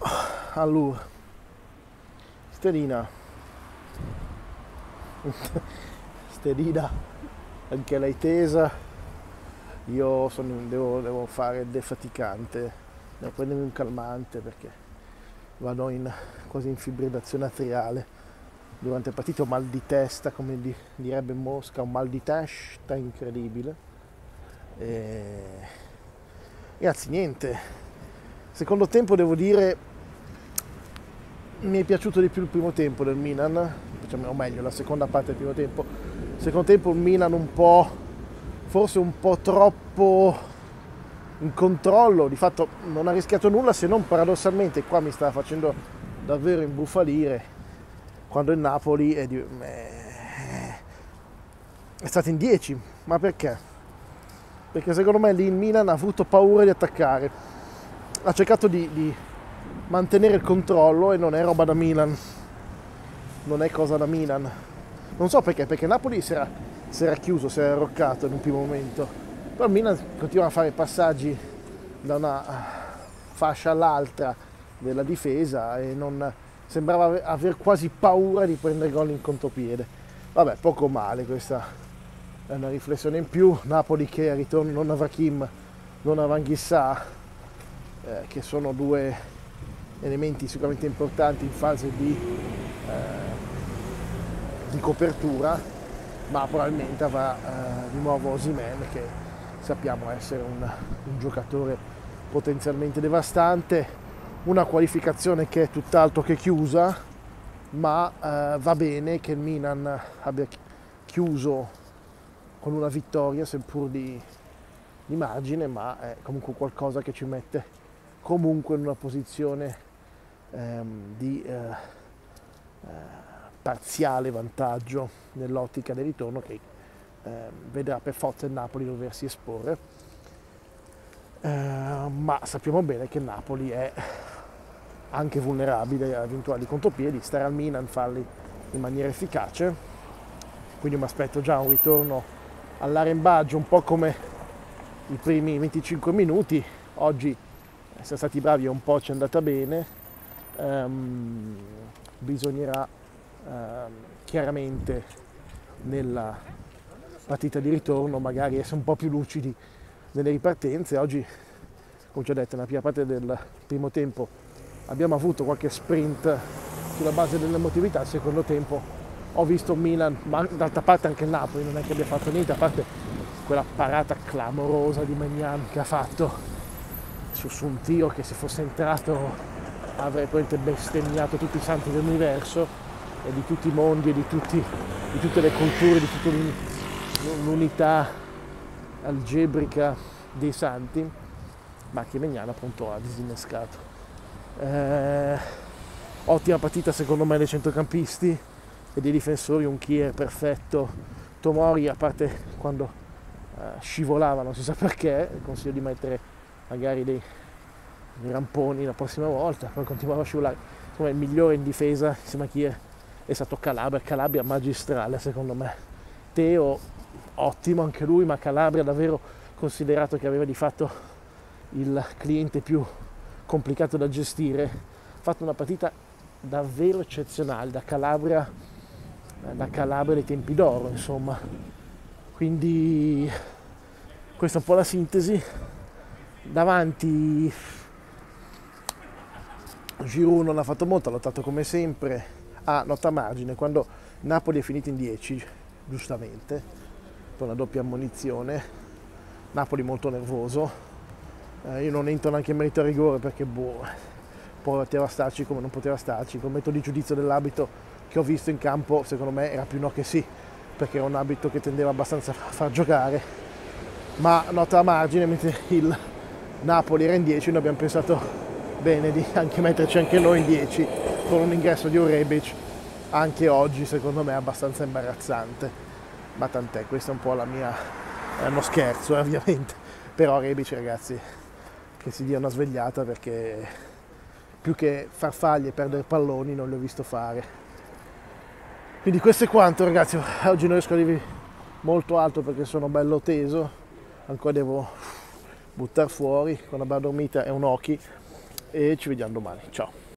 Allora, Sterina, Sterina, anche lei tesa. Io devo fare il defaticante, devo prendermi un calmante perché vado quasi in fibrillazione atriale. Durante il partito ho mal di testa, come direbbe Mosca, un mal di testa incredibile. Ragazzi, niente. Secondo tempo devo dire mi è piaciuto di più il primo tempo del Milan, o meglio la seconda parte del primo tempo. Secondo tempo il Milan forse un po' troppo in controllo, di fatto non ha rischiato nulla, se non paradossalmente qua mi stava facendo davvero imbufalire quando il Napoli è stato in 10. Ma perché? Perché secondo me lì il Milan ha avuto paura di attaccare, ha cercato di mantenere il controllo e non è roba da Milan, non è cosa da Milan. Non so perché Napoli si era chiuso, si era arroccato in un primo momento, però il Milan continua a fare passaggi da una fascia all'altra della difesa e non sembrava aver quasi paura di prendere gol in contropiede. Vabbè, poco male, questa è una riflessione in più. Napoli che al ritorno non avrà Kim, non avrà Anghissà, che sono due elementi sicuramente importanti in fase di copertura, ma probabilmente avrà di nuovo Osimhen, che sappiamo essere un giocatore potenzialmente devastante. Una qualificazione che è tutt'altro che chiusa, ma va bene che il Milan abbia chiuso con una vittoria, seppur di margine, ma è comunque qualcosa che ci mette comunque in una posizione di parziale vantaggio nell'ottica del ritorno, che vedrà per forza il Napoli doversi esporre, ma sappiamo bene che il Napoli è anche vulnerabile a eventuali contropiedi. Stare al Milan, farli in maniera efficace, quindi mi aspetto già un ritorno all'arembaggio un po' come i primi 25 minuti. Oggi siamo stati bravi e un po' ci è andata bene. Bisognerà chiaramente nella partita di ritorno magari essere un po' più lucidi nelle ripartenze. Oggi, come ci ho detto, nella prima parte del primo tempo abbiamo avuto qualche sprint sulla base dell'emotività. Al secondo tempo ho visto Milan, ma d'altra parte anche il Napoli non è che abbia fatto niente, a parte quella parata clamorosa di Maignan che ha fatto su un tiro che, se fosse entrato, avrei probabilmente bestemmiato tutti i santi dell'universo e di tutti i mondi e di tutte le culture, di tutta l'unità algebrica dei santi, ma che Maignan appunto ha disinnescato. Ottima partita secondo me dei centrocampisti e dei difensori, un Kier perfetto. Tomori, a parte quando scivolava, non si sa perché, consiglio di mettere magari dei ramponi la prossima volta, poi continuava a scivolare. Insomma, il migliore in difesa insieme a Kier è stato Calabria magistrale secondo me. Teo ottimo anche lui, ma Calabria davvero, considerato che aveva di fatto il cliente più complicato da gestire, ha fatto una partita davvero eccezionale, da Calabria dei tempi d'oro, insomma. Quindi questa è un po' la sintesi. Davanti Giroud non ha fatto molto, ha lottato come sempre a nota margine. Quando Napoli è finito in 10, giustamente, per una doppia ammonizione, Napoli molto nervoso. Io non entro neanche in merito a rigore perché poteva starci come non poteva starci. Col metodo di giudizio dell'abito che ho visto in campo, secondo me era più no che sì, perché era un abito che tendeva abbastanza a far giocare, ma nota a margine. Mentre il Napoli era in 10, noi abbiamo pensato bene di anche metterci anche noi in 10 con un ingresso di Rebic anche oggi, secondo me abbastanza imbarazzante, ma tant'è, questa è un po' la mia, è uno scherzo ovviamente, però Rebic, ragazzi, che si dia una svegliata, perché più che farfaglie e perdere palloni non li ho visto fare. Quindi questo è quanto, ragazzi. Oggi non riesco a dirvi molto alto perché sono bello teso, ancora devo buttare fuori con una bella dormita e un occhi, e ci vediamo domani. Ciao.